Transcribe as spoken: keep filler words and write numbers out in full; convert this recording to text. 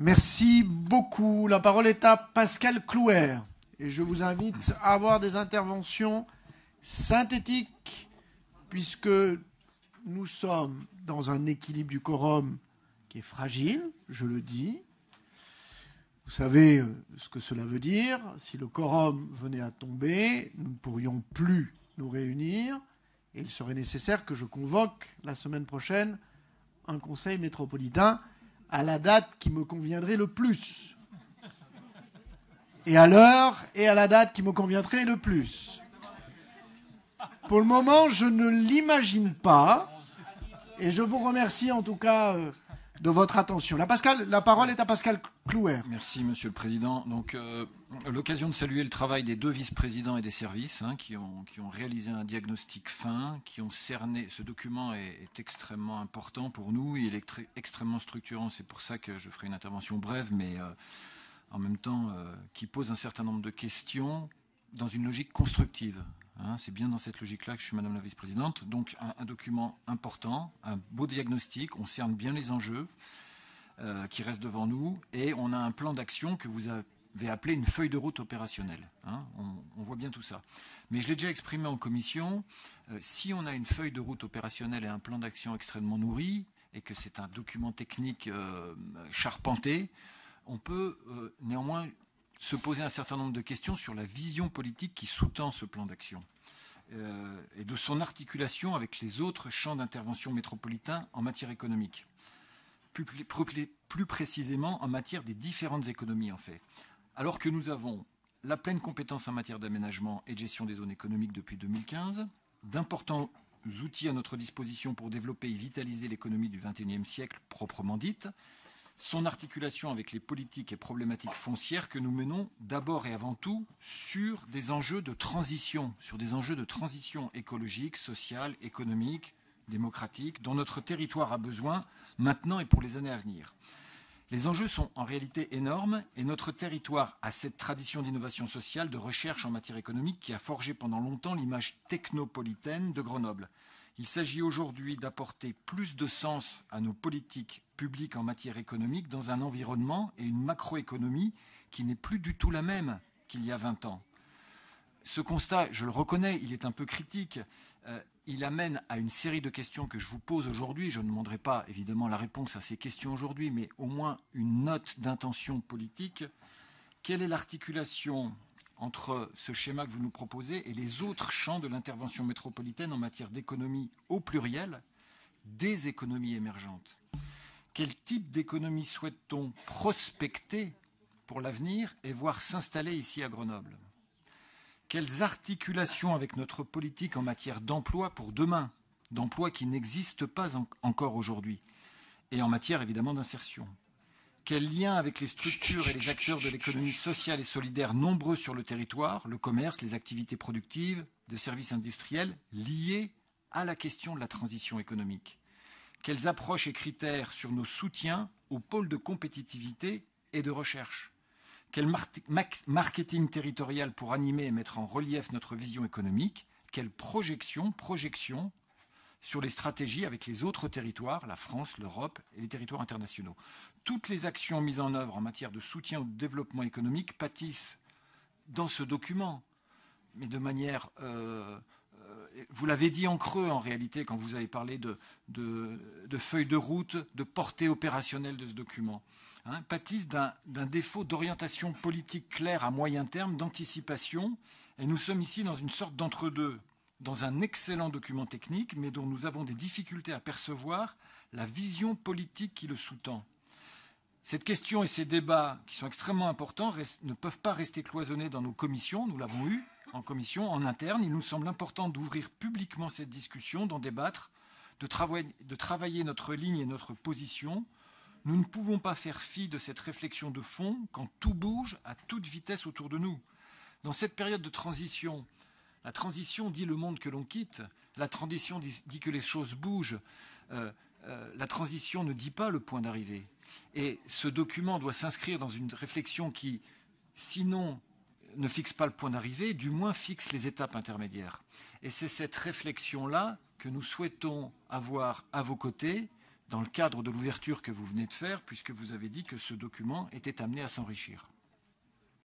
Merci beaucoup. La parole est à Pascal Clouer. Et je vous invite à avoir des interventions synthétiques, puisque nous sommes dans un équilibre du quorum qui est fragile, je le dis. Vous savez ce que cela veut dire. Si le quorum venait à tomber, nous ne pourrions plus nous réunir. Et il serait nécessaire que je convoque la semaine prochaine un conseil métropolitain à la date qui me conviendrait le plus. Et à l'heure et à la date qui me conviendrait le plus. Pour le moment, je ne l'imagine pas. Et je vous remercie en tout cas de votre attention. La, Pascal, la parole est à Pascal Clouer. Merci, Monsieur le Président. Donc, euh, l'occasion de saluer le travail des deux vice-présidents et des services hein, qui, ont, qui ont réalisé un diagnostic fin, qui ont cerné. Ce document est, est extrêmement important pour nous. Il est très, extrêmement structurant. C'est pour ça que je ferai une intervention brève, mais euh, en même temps, euh, qui pose un certain nombre de questions dans une logique constructive. Hein, c'est bien dans cette logique-là que je suis Madame la Vice-Présidente. Donc, un, un document important, un beau diagnostic. On cerne bien les enjeux Euh, qui reste devant nous, et on a un plan d'action que vous avez appelé une feuille de route opérationnelle. Hein, on, on voit bien tout ça. Mais je l'ai déjà exprimé en commission, euh, si on a une feuille de route opérationnelle et un plan d'action extrêmement nourri, et que c'est un document technique euh, charpenté, on peut euh, néanmoins se poser un certain nombre de questions sur la vision politique qui sous-tend ce plan d'action euh, et de son articulation avec les autres champs d'intervention métropolitains en matière économique. Plus, plus, plus précisément en matière des différentes économies en fait. Alors que nous avons la pleine compétence en matière d'aménagement et de gestion des zones économiques depuis deux mille quinze, d'importants outils à notre disposition pour développer et vitaliser l'économie du vingt et unième siècle proprement dite, son articulation avec les politiques et problématiques foncières que nous menons d'abord et avant tout sur des enjeux de transition, sur des enjeux de transition écologique, sociale, économique, démocratique, dont notre territoire a besoin maintenant et pour les années à venir. Les enjeux sont en réalité énormes et notre territoire a cette tradition d'innovation sociale, de recherche en matière économique qui a forgé pendant longtemps l'image technopolitaine de Grenoble. Il s'agit aujourd'hui d'apporter plus de sens à nos politiques publiques en matière économique dans un environnement et une macroéconomie qui n'est plus du tout la même qu'il y a vingt ans. Ce constat, je le reconnais, il est un peu critique. Euh, il amène à une série de questions que je vous pose aujourd'hui. Je ne demanderai pas évidemment la réponse à ces questions aujourd'hui, mais au moins une note d'intention politique. Quelle est l'articulation entre ce schéma que vous nous proposez et les autres champs de l'intervention métropolitaine en matière d'économie au pluriel, des économies émergentes? Quel type d'économie souhaite-t-on prospecter pour l'avenir et voir s'installer ici à Grenoble? Quelles articulations avec notre politique en matière d'emploi pour demain, d'emploi qui n'existe pas en, encore aujourd'hui, et en matière évidemment d'insertion? Quel lien avec les structures et les acteurs de l'économie sociale et solidaire nombreux sur le territoire, le commerce, les activités productives, de services industriels liés à la question de la transition économique? Quelles approches et critères sur nos soutiens aux pôles de compétitivité et de recherche? Quel marketing territorial pour animer et mettre en relief notre vision économique? Quelle projection, projection sur les stratégies avec les autres territoires, la France, l'Europe et les territoires internationaux? Toutes les actions mises en œuvre en matière de soutien au développement économique pâtissent dans ce document, mais de manière... Euh, euh, vous l'avez dit en creux en réalité quand vous avez parlé de, de, de feuille de route, de portée opérationnelle de ce document. Hein, pâtissent d'un, d'un défaut d'orientation politique claire à moyen terme, d'anticipation. Et nous sommes ici dans une sorte d'entre-deux, dans un excellent document technique, mais dont nous avons des difficultés à percevoir la vision politique qui le sous-tend. Cette question et ces débats, qui sont extrêmement importants, restent, ne peuvent pas rester cloisonnés dans nos commissions. Nous l'avons eu en commission, en interne. Il nous semble important d'ouvrir publiquement cette discussion, d'en débattre, de, trava- de travailler notre ligne et notre position. Nous ne pouvons pas faire fi de cette réflexion de fond quand tout bouge à toute vitesse autour de nous. Dans cette période de transition, la transition dit le monde que l'on quitte, la transition dit, dit que les choses bougent, euh, euh, la transition ne dit pas le point d'arrivée. Et ce document doit s'inscrire dans une réflexion qui, sinon ne fixe pas le point d'arrivée, du moins fixe les étapes intermédiaires. Et c'est cette réflexion-là que nous souhaitons avoir à vos côtés, dans le cadre de l'ouverture que vous venez de faire, puisque vous avez dit que ce document était amené à s'enrichir.